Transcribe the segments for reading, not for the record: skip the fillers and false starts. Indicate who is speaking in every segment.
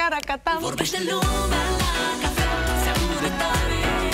Speaker 1: Racatam.
Speaker 2: Vorbește lumea la cafea, se aude tare.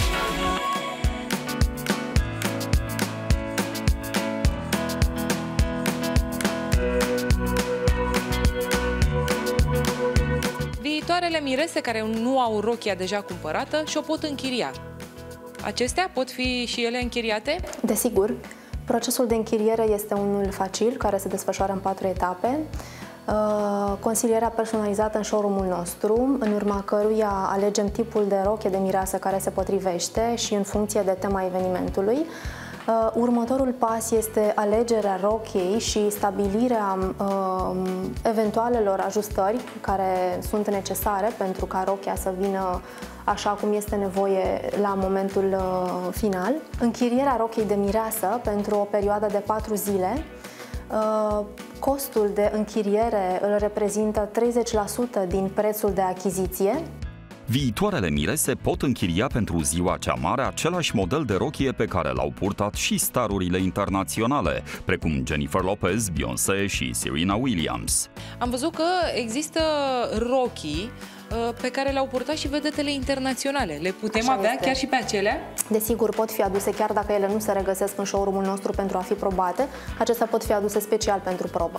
Speaker 1: Viitoarele mirese care nu au rochia deja cumpărată și o pot închiria. Acestea pot fi și ele închiriate?
Speaker 3: Desigur. Procesul de închiriere este unul facil, care se desfășoară în 4 etape. Consilierea personalizată în showroom-ul nostru, în urma căruia alegem tipul de rochie de mireasă care se potrivește și în funcție de tema evenimentului. Următorul pas este alegerea rochiei și stabilirea eventualelor ajustări care sunt necesare pentru ca rochia să vină așa cum este nevoie la momentul final. Închirierea rochiei de mireasă pentru o perioadă de 4 zile. Costul de închiriere îl reprezintă 30% din prețul de achiziție.
Speaker 4: Viitoarele mirese pot închiria pentru ziua cea mare același model de rochie pe care l-au purtat și starurile internaționale, precum Jennifer Lopez, Beyoncé și Serena Williams.
Speaker 1: Am văzut că există rochii pe care le-au purtat și vedetele internaționale. Le putem avea chiar și pe acelea?
Speaker 3: Desigur, pot fi aduse chiar dacă ele nu se regăsesc în showroom-ul nostru pentru a fi probate. Acestea pot fi aduse special pentru probă.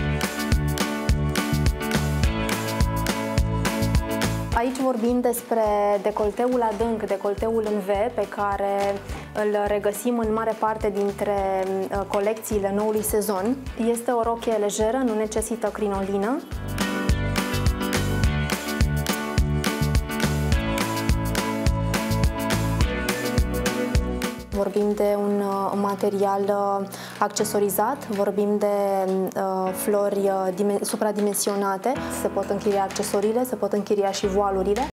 Speaker 3: Aici vorbim despre decolteul adânc, decolteul în V, pe care îl regăsim în mare parte dintre colecțiile noului sezon. Este o rochie lejeră, nu necesită crinolină. Vorbim de un material accesorizat, vorbim de flori supradimensionate. Se pot închiria accesoriile, se pot închiria și voalurile.